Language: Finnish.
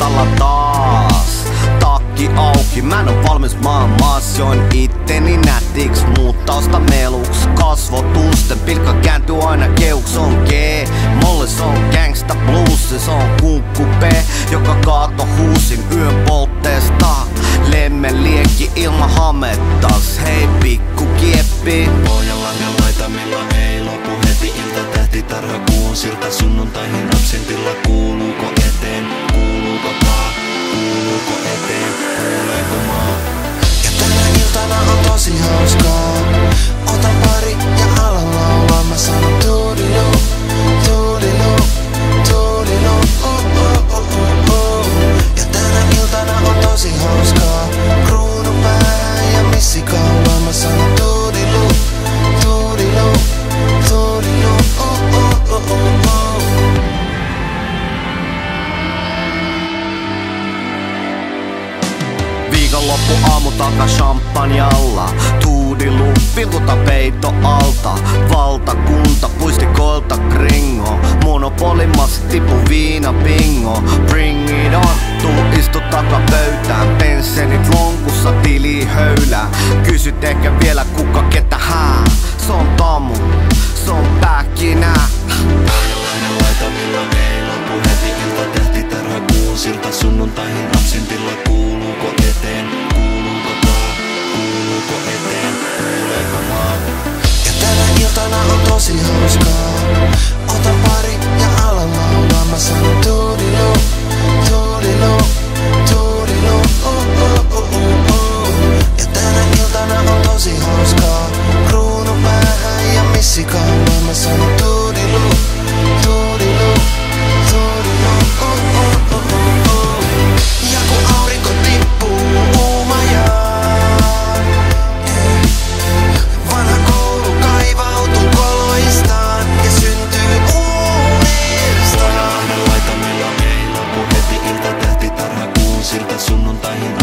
taustalla taas. Takki auki, mä en oo valmis maas. Join itteni nätiks, muut tausta meluks. Kasvotusten pilkka kääntyy aina keuks. On G-molle, se on gangsta blues. Se on kunkku P, joka kaato huusin yön poltteesta. Lemmen liekki ilman hamettas. Hei pikku kieppi, Pohjanlangan laitamilla ei lopu heti. Ilta tähtitarha kuun siltä sunnuntaihin absentilla. Kuuluuko eteen, kuuluuko taa, kuuluuko eteen, kuuleeko maa? Ja tänä iltana on tosi hauskaa. Ota pari ja ala laulaa. Mä sanon toodiloo, toodiloo, toodiloo, oh, oh, oh, oh, oh. Ja tänä iltana on tosi hauskaa. Kruunu päähän ja missi kaulaa. Mä sanon toodiloo, toodiloo, toodiloo, oh, oh, oh, oh, oh. viikonloppu aamu taka champanjalla. Tuudilu, vilkuta peito alta. Valtakunta, puistikoilta kringo. Monopolimassa tipu viina bingo. Bring it on, tuu istu takapöytään. Penssenit lonkussa tili höylää. Kysyt ehkä vielä kuka ketä hää. Se on Tamu, se on pähkinä. Pohjanlahden laitamilla ei lopu heti. Ilta tähtitarha kuun siltä sunnuntaihin absentilla. Kuuluuko eteen, kuuluuko taa, kuuluuko eteen, kuuleeko maa? Ja tänä iltana on tosi hauskaa. Ota pari ja ala laulaa. Mä sanon toodiloo, toodiloo, toodiloo, oh, oh, oh, oh, oh. Ja tänä iltana on tosi hauskaa. Kruunu päähän ja missi kaulaa. Mä sanon toodiloo, toodiloo, toodiloo, oh, oh, oh, oh, oh. Ja kun aurinko tippuu uumajaan, vanha koulu kaivautuu koloistaan ja syntyy uudestaan. Pohjanlahden laitamilla ei lopu heti. Ilta tähtitarha kuun siltä sunnuntaihin